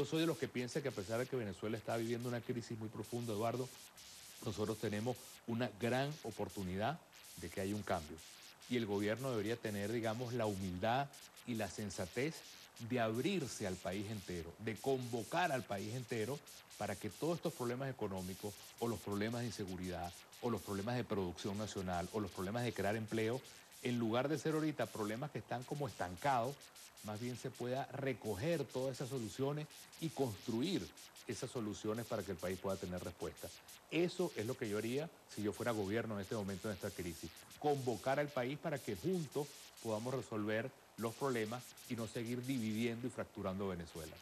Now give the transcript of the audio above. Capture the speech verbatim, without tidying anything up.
Yo soy de los que piensa que a pesar de que Venezuela está viviendo una crisis muy profunda, Eduardo, nosotros tenemos una gran oportunidad de que haya un cambio. Y el gobierno debería tener, digamos, la humildad y la sensatez de abrirse al país entero, de convocar al país entero para que todos estos problemas económicos o los problemas de inseguridad o los problemas de producción nacional o los problemas de crear empleo, en lugar de ser ahorita problemas que están como estancados, más bien se pueda recoger todas esas soluciones y construir esas soluciones para que el país pueda tener respuesta. Eso es lo que yo haría si yo fuera gobierno en este momento de esta crisis. Convocar al país para que juntos podamos resolver los problemas y no seguir dividiendo y fracturando Venezuela.